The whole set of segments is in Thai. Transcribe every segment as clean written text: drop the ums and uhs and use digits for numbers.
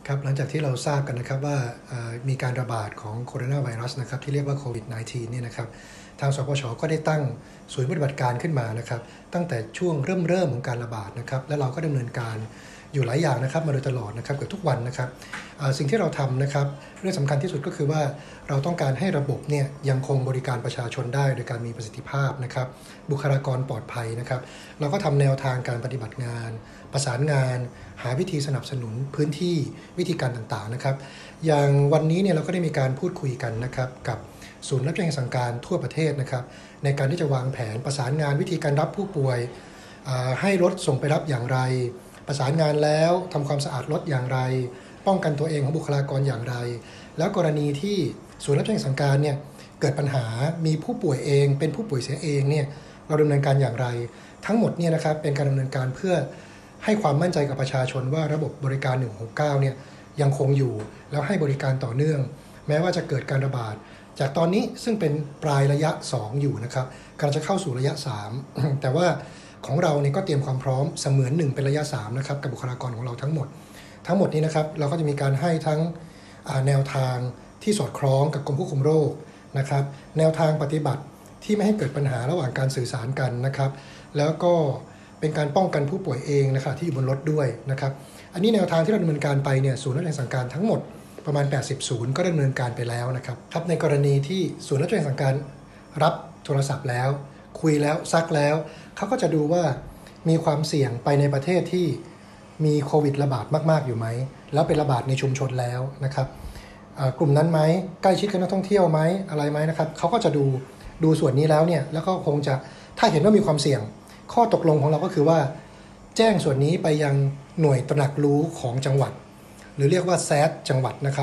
ครับหลังจากที่เราทราบกันนะครับว่ามีการระบาดของโคโรนาไวรัสนะครับที่เรียกว่าโควิด -19 เนี่ยนะครับทางสปช.ก็ได้ตั้งศูนย์ปฏิบัติการขึ้นมานะครับตั้งแต่ช่วงเริ่มของการระบาดนะครับและเราก็ดำเนินการอยู่หลายอย่างนะครับมาโดยตลอดนะครับเกือบทุกวันนะครับสิ่งที่เราทำนะครับเรื่องสำคัญที่สุดก็คือว่าเราต้องการให้ระบบเนี่ยยังคงบริการประชาชนได้โดยการมีประสิทธิภาพนะครับบุคลากรปลอดภัยนะครับเราก็ทำแนวทางการปฏิบัติงานประสานงานหาวิธีสนับสนุนพื้นที่วิธีการต่างๆนะครับอย่างวันนี้เนี่ยเราก็ได้มีการพูดคุยกันนะครับกับศูนย์รับแจ้งสั่งการทั่วประเทศนะครับในการที่จะวางแผนประสานงานวิธีการรับผู้ป่วยให้รถส่งไปรับอย่างไรประสานงานแล้วทำความสะอาดรถอย่างไรป้องกันตัวเองของบุคลากรอย่างไรแล้วกรณีที่ศูนย์รับแจ้งสั่งการเนี่ยเกิดปัญหามีผู้ป่วยเองเป็นผู้ป่วยเสียเองเนี่ยเราดำเนินการอย่างไรทั้งหมดเนี่ยนะครับเป็นการดำเนินการเพื่อให้ความมั่นใจกับประชาชนว่าระบบบริการ169เนี่ยยังคงอยู่แล้วให้บริการต่อเนื่องแม้ว่าจะเกิดการระบาดจากตอนนี้ซึ่งเป็นปลายระยะ2อยู่นะครับกำลังจะเข้าสู่ระยะ3 แต่ว่าของเราเนี่ยก็เตรียมความพร้อมเสมือน1เป็นระยะ3นะครับกับบุคลากรของเราทั้งหมดนี้นะครับเราก็จะมีการให้ทั้งแนวทางที่สอดคล้องกับกรมควบคุมโรคนะครับแนวทางปฏิบัติที่ไม่ให้เกิดปัญหาระหว่างการสื่อสารกันนะครับแล้วก็เป็นการป้องกันผู้ป่วยเองนะครับที่อยู่บนรถด้วยนะครับอันนี้แนวทางที่เราดำเนินการไปเนี่ยศูนย์รับแจ้งสั่งการทั้งหมดประมาณ80ศูนย์ก็ดำเนินการไปแล้วนะครับในกรณีที่ศูนย์รับแจ้งสั่งการรับโทรศัพท์แล้วคุยแล้วซักแล้วเขาก็จะดูว่ามีความเสี่ยงไปในประเทศที่มีโควิดระบาดมากๆอยู่ไหมแล้วเป็นระบาดในชุมชนแล้วนะครับกลุ่มนั้นไหมใกล้ชิดกับนักท่องเที่ยวไหมอะไรไหมนะครับเขาก็จะดูส่วนนี้แล้วเนี่ยแล้วก็คงจะถ้าเห็นว่ามีความเสี่ยงข้อตกลงของเราก็คือว่าแจ้งส่วนนี้ไปยังหน่วยตระหนักรู้ของจังหวัดหรือเรียกว่า SAT จังหวัดนะครับ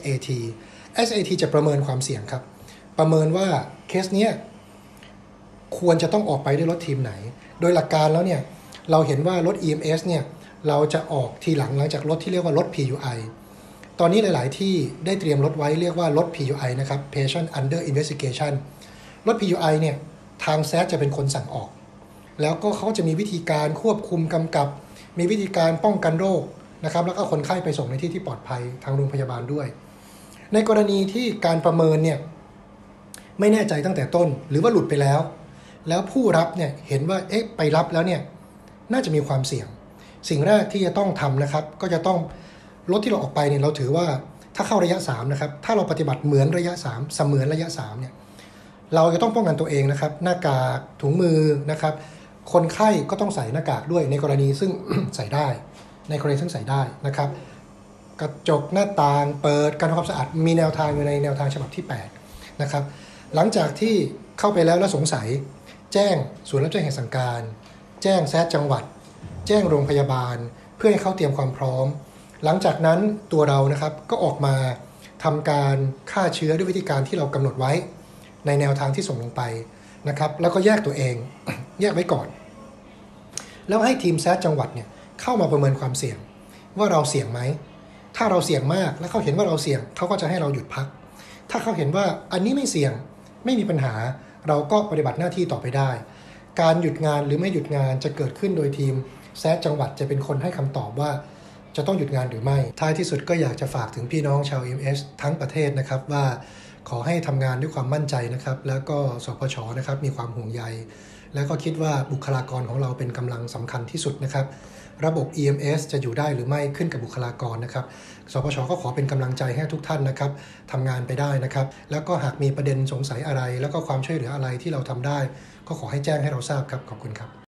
SAT จะประเมินความเสี่ยงครับประเมินว่าเคสนี้ควรจะต้องออกไปด้วยรถทีมไหนโดยหลักการแล้วเนี่ยเราเห็นว่ารถ EMS เนี่ยเราจะออกทีหลังจากรถที่เรียกว่ารถ PUI ตอนนี้หลายๆที่ได้เตรียมรถไว้เรียกว่ารถ PUI นะครับ Patient Under Investigation รถ PUI เนี่ยทาง SAT จะเป็นคนสั่งออกแล้วก็เขาจะมีวิธีการควบคุมกำกับมีวิธีการป้องกันโรคนะครับแล้วก็คนไข้ไปส่งในที่ที่ปลอดภัยทางโรงพยาบาลด้วยในกรณีที่การประเมินเนี่ยไม่แน่ใจตั้งแต่ต้นหรือว่าหลุดไปแล้วผู้รับเนี่ยเห็นว่าไปรับแล้วเนี่ยน่าจะมีความเสี่ยงสิ่งแรกที่จะต้องทำนะครับก็จะต้องรถที่เราออกไปเนี่ยเราถือว่าถ้าเข้าระยะ3นะครับถ้าเราปฏิบัติเหมือนระยะ3เสมือนระยะ3เนี่ยเราจะต้องป้องกันตัวเองนะครับหน้ากากถุงมือนะครับคนไข้ก็ต้องใส่หน้ากากด้วยในกรณีซึ่ง ใส่ได้ในกรณีซึ่งใส่ได้นะครับกระจกหน้าต่างเปิดการทำความสะอาดมีแนวทางอยู่ในแนวทางฉบับที่8นะครับหลังจากที่เข้าไปแล้วสงสัยแจ้งศูนย์รับแจ้งเหตุสั่งการแจ้งแซดจังหวัดแจ้งโรงพยาบาลเพื่อให้เขาเตรียมความพร้อมหลังจากนั้นตัวเรานะครับก็ออกมาทำการฆ่าเชื้อด้วยวิธีการที่เรากำหนดไว้ในแนวทางที่ส่งลงไปนะครับแล้วก็แยกตัวเอง แยกไว้ก่อนแล้วให้ทีมแซดจังหวัดเนี่ยเข้ามาประเมินความเสี่ยงว่าเราเสี่ยงไหมถ้าเราเสี่ยงมากแล้วเขาเห็นว่าเราเสี่ยงเขาก็จะให้เราหยุดพักถ้าเขาเห็นว่าอันนี้ไม่เสี่ยงไม่มีปัญหาเราก็ปฏิบัติหน้าที่ต่อไปได้การหยุดงานหรือไม่หยุดงานจะเกิดขึ้นโดยทีมแซดจังหวัดจะเป็นคนให้คำตอบว่าจะต้องหยุดงานหรือไม่ท้ายที่สุดก็อยากจะฝากถึงพี่น้องชาว EMS ทั้งประเทศนะครับว่าขอให้ทำงานด้วยความมั่นใจนะครับแล้วก็สปช.นะครับมีความห่วงใยแล้วก็คิดว่าบุคลากรของเราเป็นกำลังสำคัญที่สุดนะครับระบบ EMS จะอยู่ได้หรือไม่ขึ้นกับบุคลากรนะครับสปช.ก็ขอเป็นกำลังใจให้ทุกท่านนะครับทำงานไปได้นะครับแล้วก็หากมีประเด็นสงสัยอะไรแล้วก็ความช่วยเหลืออะไรที่เราทำได้ก็ขอให้แจ้งให้เราทราบครับขอบคุณครับ